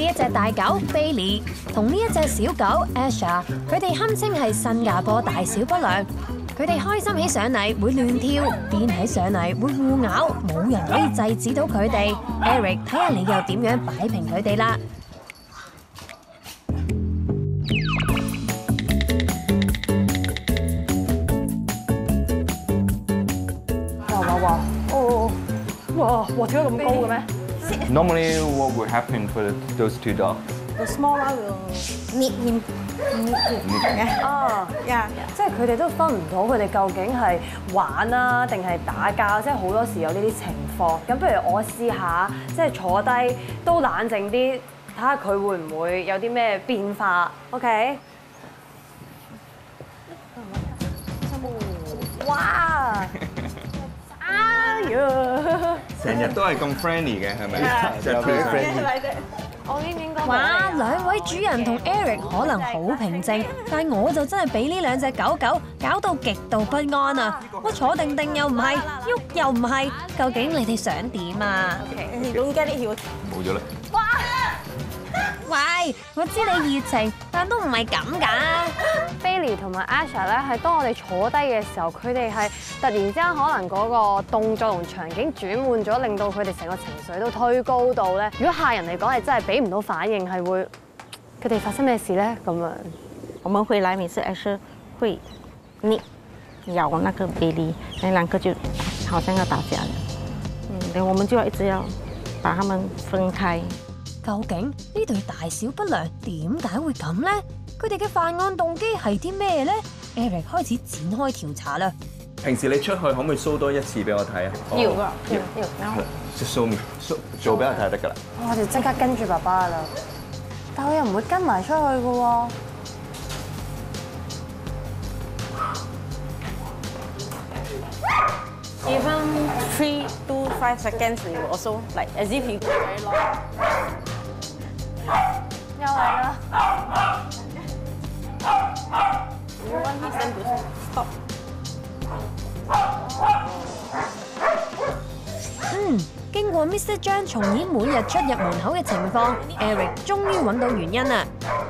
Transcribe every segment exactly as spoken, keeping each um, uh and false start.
一隻大狗 Bailey 同呢一隻小狗 Asha， 佢哋堪稱係新加坡大小不良。佢哋開心起上嚟會亂跳，癲起上嚟會互咬，冇人可以制止到佢哋。Eric， 睇下你又點樣擺平佢哋啦？ 哇哇哇！哦，哇哇跳得咁高嘅咩 Normally, what would happen for those two dogs? ？The small one will meet him. 哦，呀，即係佢哋都分唔到佢哋究竟係玩啊定係打交，即係好多時有呢啲情況。咁不如我試下，即係坐低都冷靜啲，睇下佢會唔會有啲咩變化 ？OK？ 哇！哎呀！ 成日都係咁 friendly 嘅，係咪？就係 friendly。 我應唔應該？ 哇！兩位主人同 Eric 可能好平靜，但係我就真係俾呢兩隻狗狗搞到極度不安啊！我坐定定又唔係，喐又唔係，究竟你哋想點啊？ 冇咗啦。 喂，我知你熱情，但都唔係咁㗎。 Bailey 同埋 Asha 咧，係當我哋坐低嘅時候，佢哋係突然之間可能嗰個動作同場景轉換咗，令到佢哋成個情緒都推高到咧。如果客人嚟講係真係俾唔到反應，係會佢哋發生咩事咧？咁樣， 我們回來每次 Asher 會你咬那個 Bailey， 那兩個就好像要打架了。嗯，然後我們就要一直要把他們分開。 究竟呢對大小不良點解會咁呢？佢哋嘅犯案動機係啲咩呢？ Eric 開始展開調查啦。 平時你出去可唔可以 show 多一次俾我睇啊？ 要㗎，要要。 即 show me show 做俾我睇就得㗎啦。 我哋即刻跟住爸爸啦，但我又唔會跟埋出去嘅喎。 Even three to five seconds, you also like as if you very long. 又嚟啦！ You want him to stop? 嗯，經過 Mister 張重演每日出入門口嘅情況 ，Eric 終於揾到原因啦。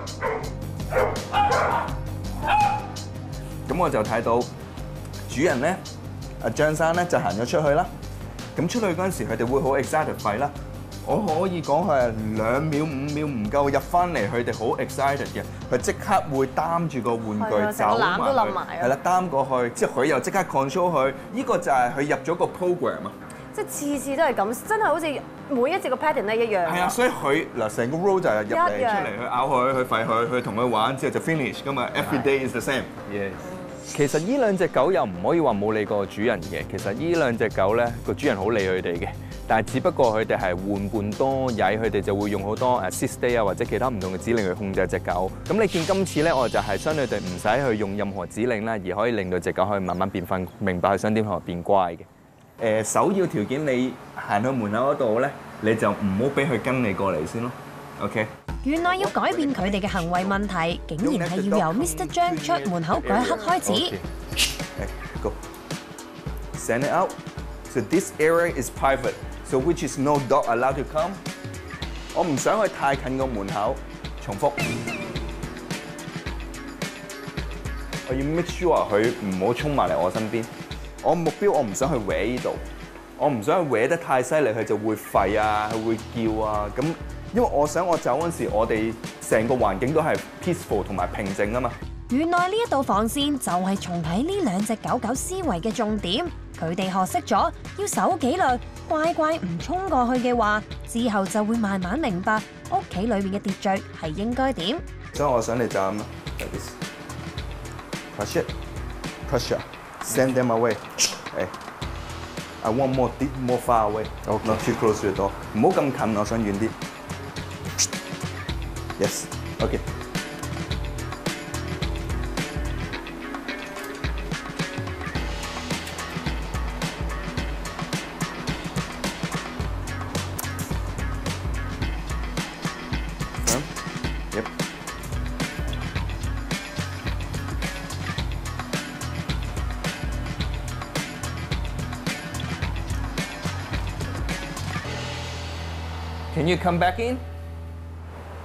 咁我就睇到主人咧，阿張生咧就行咗出去啦。咁出去嗰陣時，佢哋會好 excited 吠啦。我可以講係兩秒、五秒唔夠入翻嚟，佢哋好 excited 嘅，佢即刻會擔住個玩具走埋去，係啦，擔過去，之後佢又即刻 control 佢。呢個就係佢入咗個 program 啊！ 即係次次都係咁，真係好似每一節個 pattern 咧一樣。 係啊，所以佢嗱成個 role 就係入嚟出嚟去咬佢、去吠佢、去同佢玩，之後就 finish 噶嘛。Every day is the same。Yes。其實呢兩隻狗又唔可以話冇理過主人嘅。其實呢兩隻狗咧，個主人好理佢哋嘅。但係只不過佢哋係玩伴多曳，佢哋就會用好多誒 sit stay 啊或者其他唔同嘅指令去控制隻狗。咁你見今次咧，我就係相對地唔使去用任何指令啦，而可以令到隻狗可以慢慢變翻明白佢想點同埋變乖嘅。誒首要條件你行去門口嗰度咧，你就唔好俾佢跟你過嚟先咯。OK。 原來要改變佢哋嘅行為問題，竟然係要由 Mister 張出門口嗰一刻開始。 誒 ，Go。Send it out. So this area is private. So which is no dog allowed to come。我唔想去太近個門口。重複。我要 make sure 佢唔好衝埋嚟我身邊。我目標我唔想去搲呢度，我唔想去搲得太犀利，佢就會吠啊，佢會叫啊。咁因為我想我走嗰陣時，我哋成個環境都係 peaceful 同埋平靜啊嘛。 原來呢一道防線就係重啟呢兩隻狗狗思維嘅重點。佢哋學識咗要守紀律，乖乖唔衝過去嘅話，之後就會慢慢明白屋企裏面嘅秩序係應該點。 所以我想你就咁 like this，push it，push it，send them away。誒 ，I want more deep, more far away，not too close to the door。唔好咁近，我想遠啲。Yes，OK。Yep。Can you come back in?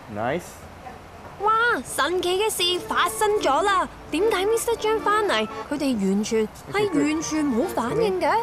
Nice。 哇！神奇嘅事發生咗啦！點解 Mister John 翻嚟，佢哋完全係完全冇反應嘅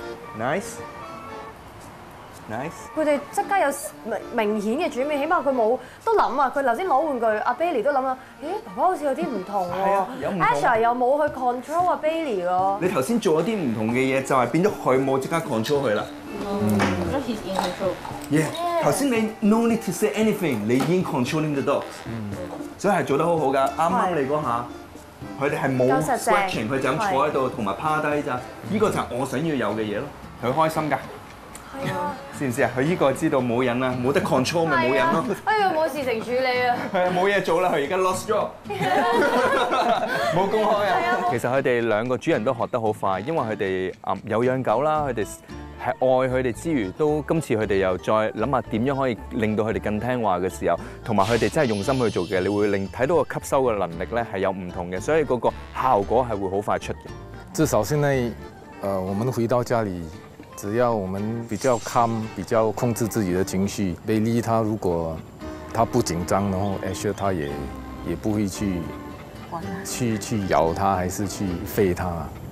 ？Nice。Nice。 佢哋即刻有明明顯嘅轉變，起碼佢冇都諗啊！佢頭先攞玩具，阿 Bailey 都諗啊，咦，爸爸好似有啲唔同喎。 有唔同。 Asher 又冇去 control 阿 Bailey 喎。 你頭先做咗啲唔同嘅嘢，就係變咗佢冇即刻 control 佢啦。 嗯。He's in control. Yeah。頭先你 no need to say anything， 你已經 controlling the dogs。嗯。所以係做得好好㗎，啱啱你嗰下，佢哋係冇 scratching， 佢就咁坐喺度同埋趴低咋。呢個就係我想要有嘅嘢咯。佢開心㗎。係啊。知唔知啊？佢呢個知道冇癮啦，冇得 control 咪冇癮咯。 哎呀，冇事情處理啊。 係啊，冇嘢做啦，佢而家 lost job， 冇公開啊。其實佢哋兩個主人都學得好快，因為佢哋啊有養狗啦，佢哋係愛佢哋之餘，都今次佢哋又再諗下點樣可以令到佢哋更聽話嘅時候，同埋佢哋真係用心去做嘅，你會令睇到個吸收嘅能力咧係有唔同嘅，所以嗰個效果係會好快出嘅。 至少現在，呃，我們回到家裡。只要我們比較 calm， 比較控制自己的情緒，Bailey他如果他不緊張，然後 Asher 他也也不會去去去咬他，還是去吠他。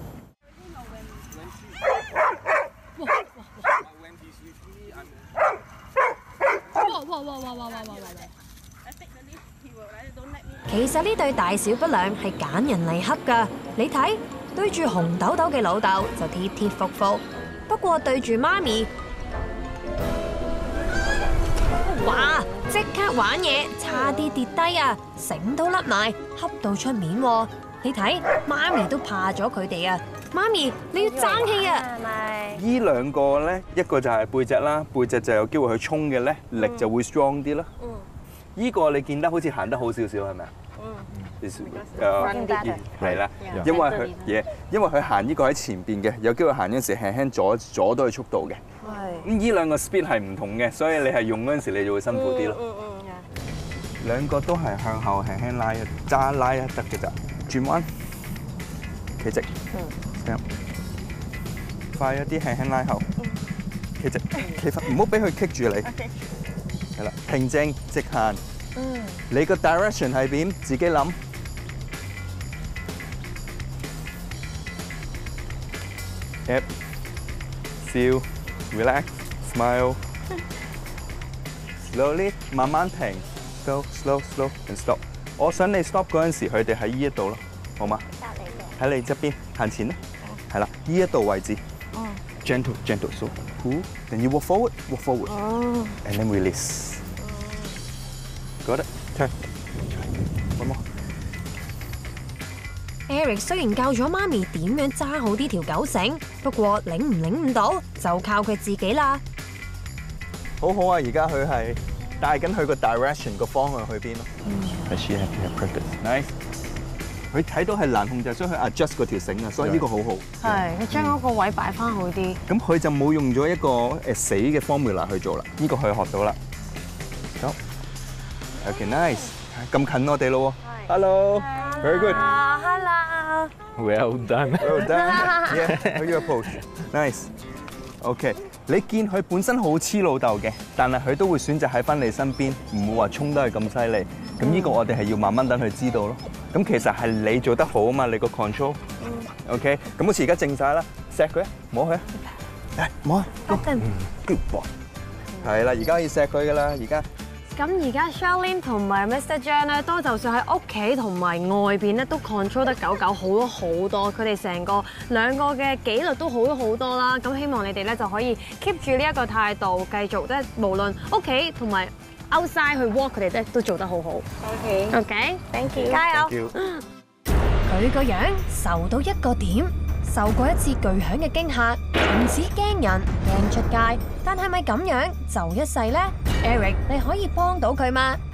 其實呢對大小不良係揀人嚟恰㗎，你睇對住紅豆豆嘅老豆就貼貼服服。不過對住媽咪，哇！即刻玩嘢，差啲跌低啊，繩都甩埋，恰到出面喎。你睇，媽咪都怕咗佢哋啊！媽咪，你要爭氣啊！ 依兩個咧，一個就係背脊啦，背脊就有機會去衝嘅咧，力就會 strong 啲啦。嗯。依個你見得好似行得好少少係咪啊？嗯。誒，係啦，因為佢嘢，因為佢行呢個喺前邊嘅，有機會行嗰陣時輕輕阻阻到佢速度嘅。係。咁依兩個 speed 係唔同嘅，所以你係用嗰陣時你就會辛苦啲咯。嗯嗯。兩個都係向後輕輕拉一揸拉一得嘅咋，轉彎，企直。嗯。快一啲，輕輕拉後。企直，企翻，唔好俾佢棘住你。係啦，平靜，直行。嗯。你個 direction 係點？自己諗。Yep， 笑 ，relax， smile，slowly， 慢慢停 ，go slow slow and stop。我想你 stop 嗰陣時，佢哋喺呢一度咯，好嗎？喺你側邊行前啦，係啦，呢一度位置。哦。Gentle gentle so cool， then you walk forward walk forward， 哦 and then release。Got it， turn， one more。Eric 雖然教咗媽咪點樣揸好呢條狗繩，不過領唔領唔到就靠佢自己啦。 好好啊！而家佢係帶緊佢個 direction 個方向去邊咯。係 she have to have practice。Nice。佢睇到係難控制，所以佢 adjust 嗰條繩啊，所以呢個好好。 係，佢將嗰個位擺翻好啲。 咁佢就冇用咗一個誒死嘅 formula 去做啦，呢個佢學到啦。好。OK nice。咁近我哋咯喎。Hello。Very good. Hello. Well done. Well done. Yeah, your approach. Nice. OK. 你見佢本身好黐老豆嘅，但係佢都會選擇喺翻你身邊，唔會話衝得係咁犀利。咁呢個我哋係要慢慢等佢知道咯。咁其實係你做得好啊嘛，你個 control。OK。咁好似而家靜晒啦，錫佢啊，摸佢啊，嚟摸啊。Good boy。係啦，而家可以錫佢噶啦，而家。 咁而家 Charlene 同埋 Mister John 咧，都就算喺屋企同埋外邊咧，都 control 得狗狗好多好多。佢哋成個兩個嘅紀律都好咗好多啦。咁希望你哋咧就可以 keep 住呢一個態度，繼續即係無論屋企同埋 outside 去 walk， 佢哋咧都做得好好。OK OK，Thank you，加油！ 佢個樣受到一個點，受過一次巨響嘅驚嚇，從此驚人驚出街。但係咪咁樣就一世呢？Eric， 你可以幫到佢嗎？